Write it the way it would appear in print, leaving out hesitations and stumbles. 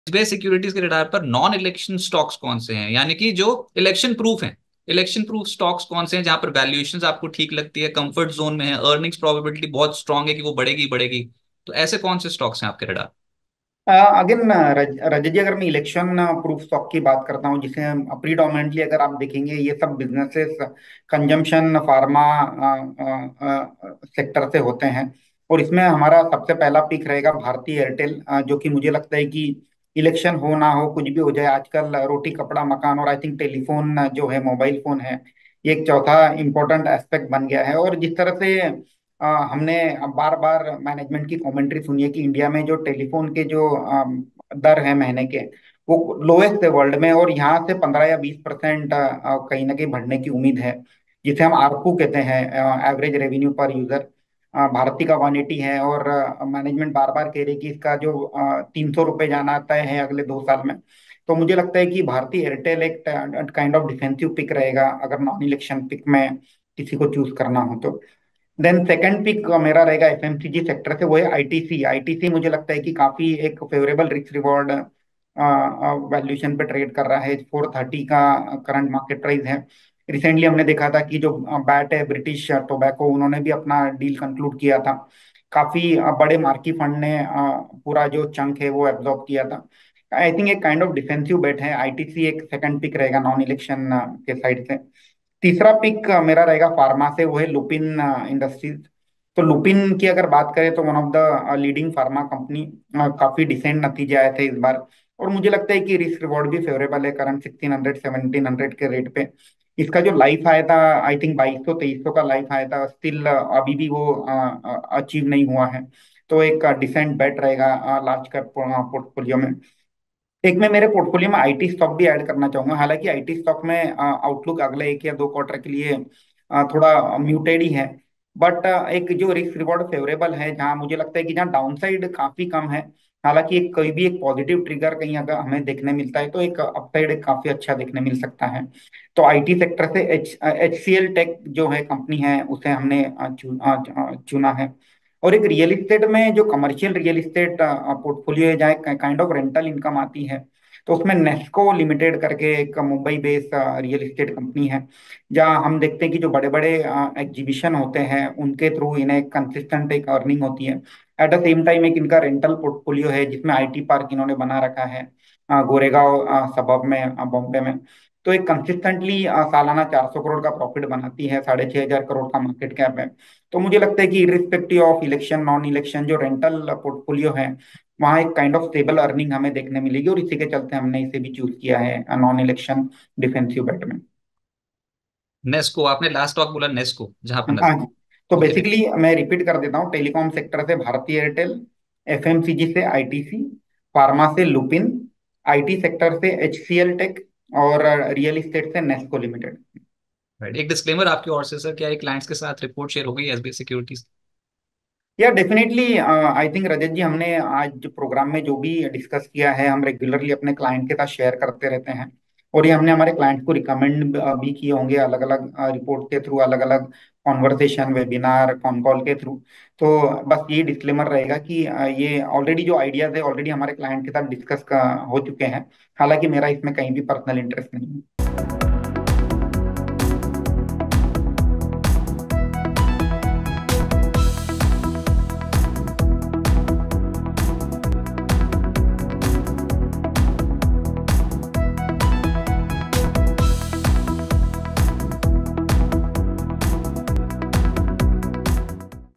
Base securities के radar पर non election stocks कौन से हैं, यानी कि जो इलेक्शन प्रूफ हैं। इलेक्शन प्रूफ स्टॉक्स कौन से हैं जहां पर वैल्यूएशंस आपको ठीक लगती है, कंफर्ट जोन में है, अर्निंग्स प्रोबेबिलिटी बहुत स्ट्रांग है कि वो बढ़ेगी बढ़ेगी। तो ऐसे कौन से स्टॉक्स हैं आपके रडार। अगेन रजत जी, अगर मैं इलेक्शन प्रूफ स्टॉक की बात करता हूँ, जिसे प्रीडोमिनेंटली अगर आप देखेंगे ये सब बिजनेसेस कंजम्पशन फार्मा सेक्टर से होते हैं। और इसमें हमारा सबसे पहला पिक रहेगा भारती एयरटेल, जो कि मुझे लगता है कि इलेक्शन हो ना हो कुछ भी हो जाए, आजकल रोटी कपड़ा मकान और आई थिंक टेलीफोन जो है, मोबाइल फोन है, ये एक चौथा इंपॉर्टेंट एस्पेक्ट बन गया है। और जिस तरह से हमने बार बार मैनेजमेंट की कमेंट्री सुनी है कि इंडिया में जो टेलीफोन के जो दर है महीने के, वो लोएस्ट है वर्ल्ड में, और यहाँ से 15 या 20% कहीं ना कहीं बढ़ने की उम्मीद है, जिसे हम आरपू कहते हैं, average revenue per user. Bharti का 180 है, और मैनेजमेंट बार बार कह रही है कि इसका जो 300 रुपये जाना तय है अगले 2 साल में। तो मुझे लगता है कि भारती एयरटेल एक काइंड ऑफ डिफेंसिव पिक रहेगा, अगर नॉन इलेक्शन पिक में किसी को चूज करना हो तो। देन सेकंड पिक मेरा रहेगा एफएमसीजी सेक्टर से, वो है आईटीसी। आईटीसी मुझे लगता है कि काफी एक फेवरेबल रिस्क रिवॉर्ड वैल्यूएशन पे ट्रेड कर रहा है। 430 का करंट मार्केट प्राइस है। रिसेंटली हमने देखा था कि जो बैट है ब्रिटिश टोबैको, उन्होंने भी अपना डील कंक्लूड किया था। काफी बड़े मार्की फंड ने पूरा जो चंक है वो एब्जॉर्ब किया था। आई थिंक एक काइंड ऑफ डिफेंसिव बेट है आईटीसी, एक सेकंड पिक रहेगा नॉन इलेक्शन के साइड से। तीसरा पिक मेरा रहेगा फार्मा से, वो है लुपिन इंडस्ट्रीज। तो लुपिन की अगर बात करें तो one of the leading pharma company, काफी डिसेंट नतीजे आए थे इस बार। और मुझे लगता है कि रिस्क रिवॉर्ड भी फेवरेबल है करंट 1600 1700 के रेट पे। इसका जो लाइफ आया था, आई थिंक 2200 2300 का लाइफ आया था, स्टिल अभी भी वो अचीव नहीं हुआ है। तो एक डिसेंट बेट रहेगा लार्ज कैप पोर्टफोलियो में। एक मैं मेरे पोर्टफोलियो में आईटी स्टॉक भी ऐड करना चाहूंगा। हालांकि आईटी स्टॉक में आउटलुक अगले 1 या 2 क्वार्टर के लिए थोड़ा म्यूटेड ही है। बट एक जो रिस्क रिवॉर्ड फेवरेबल है, जहां मुझे लगता है कि जहां डाउनसाइड काफी कम है। हालांकि एक कोई भी एक पॉजिटिव ट्रिगर कहीं अगर हमें देखने मिलता है, तो एक अपसाइड एक काफी अच्छा देखने मिल सकता है। तो आईटी सेक्टर से एच सी एल टेक जो है कंपनी है, उसे हमने चुना है। और एक रियल इस्टेट में जो कमर्शियल रियल इस्टेट पोर्टफोलियो है, जहाँ काइंड ऑफ रेंटल इनकम आती है, तो उसमें नेस्को लिमिटेड करके एक Mumbai based real estate company है, जहाँ हम देखते हैं कि जो बड़े बड़े एग्जीबिशन होते हैं उनके थ्रू इन्हें कंसिस्टेंट एक अर्निंग होती है। एट द सेम टाइम एक इनका रेंटल पोर्टफोलियो है, जिसमें आईटी पार्क इन्होंने बना रखा है गोरेगांव सबब में, बॉम्बे में। तो एक कंसिस्टेंटली सालाना 400 करोड़ का प्रॉफिट बनाती है, 6500 करोड़ का मार्केट कैप है। तो मुझे लगता है कि irrespective of election non election, जो रेंटल पोर्टफोलियो है, वहाँ एक काइंड ऑफ स्टेबल अर्निंग हमें देखने मिलेगी, और इसी के चलते हमने इसे भी चूज किया है नॉन इलेक्शन डिफेंसिव बेट में। नेस्को, आपने लास्ट स्टॉक बोला नेस्को, जहां पर हाँ नजर। जी। तो ओके। बेसिकली मैं रिपीट कर देता हूँ, टेलीकॉम सेक्टर से भारती एयरटेल, एफएमसीजी से आईटीसी, फार्मा से लुपिन, आईटी सेक्टर से एचसीएल टेक, और रियल इस्टेट से नेस्को लिमिटेड। राइट, एक डिस्क्लेमर आपकी ओर से सर, क्या एक क्लाइंट्स के साथ रिपोर्ट शेयर हो गई एसबीआई सिक्योरिटीज। या definitely I think Rajat ji, हमने आज जो प्रोग्राम में जो भी डिस्कस किया है, हम रेगुलरली अपने क्लाइंट के साथ शेयर करते रहते हैं। और ये हमने हमारे क्लाइंट को रिकमेंड भी किए होंगे, अलग अलग रिपोर्ट के थ्रू, अलग अलग कॉन्वर्सेशन वेबिनार कॉन कॉल के थ्रू। तो बस ये डिस्क्लेमर रहेगा कि ये ऑलरेडी जो आइडियाज है ऑलरेडी हमारे क्लाइंट के साथ डिस्कस हो चुके हैं। हालांकि मेरा इसमें कहीं भी पर्सनल इंटरेस्ट नहीं है।